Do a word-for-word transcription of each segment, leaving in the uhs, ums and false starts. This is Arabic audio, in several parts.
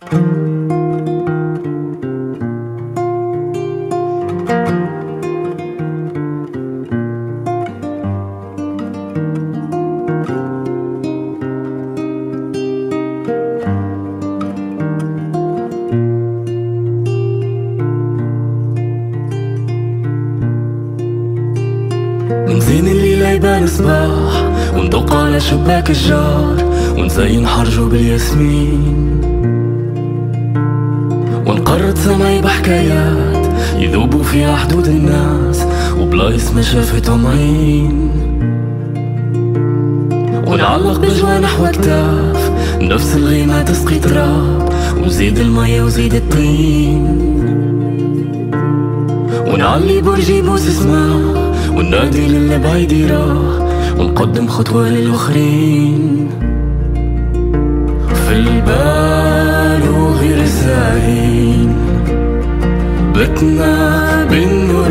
نزين الليلة يبان صباح وندق على شباك الجار ونزين حرجه بالياسمين ونقرد سمعي بحكايات يذوبوا فيها حدود الناس وبلايص ما شافتهم عين ونعلق بجوانح وكتاف نفس الغيمة تسقي تراب وزيد المية وزيد الطين ونعلي برج يبوس سما وننادي للي بعيد يراه ونقدم خطوة للآخرين في البال وغير ساهين بتنا بالنور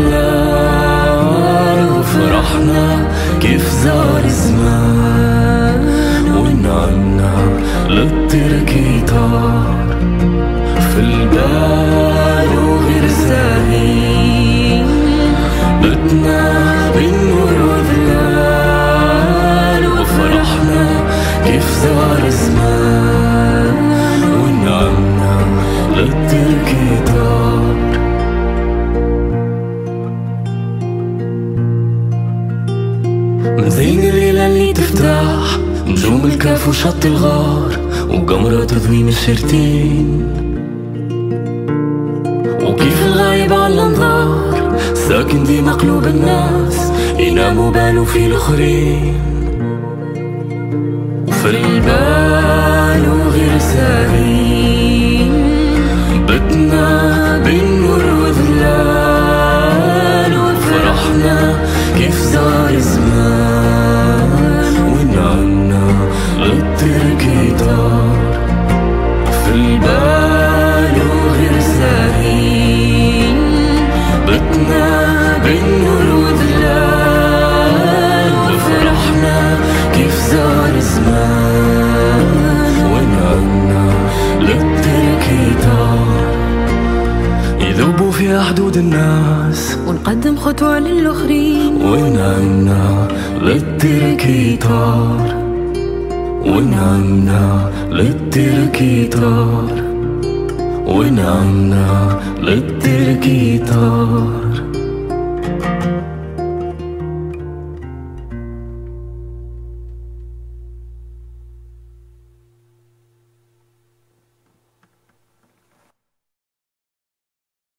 وذلال وفرحنا كيف زار الزمان ونعمنا للترك طار في البال وغير ساهين بتنا بالنور وذلال وفرحنا كيف زار الزمان ونعمنا للترك طار منزين الليلة اللي تفتح نجوم الكاف وشط الغار وقمرة تضوي من الشرتين وكيف الغايب على الانظار ساكن ديما قلوب الناس يناموا بالو في الاخرين وفي البال وغير ساهين بتنا بالنور وذلال وفرحنا كيف زار الزمان ونعمنا للترك طار في البال وغير ساهين بتنا بالنور وذلال وفرحنا كيف زار الزمان ونعمنا للترك طار يذوبوا فيها حدود الناس ونقدم خطوة للآخرين ونعمنا للترك طار ونعمنا للترك طار ونعمنا للترك طار.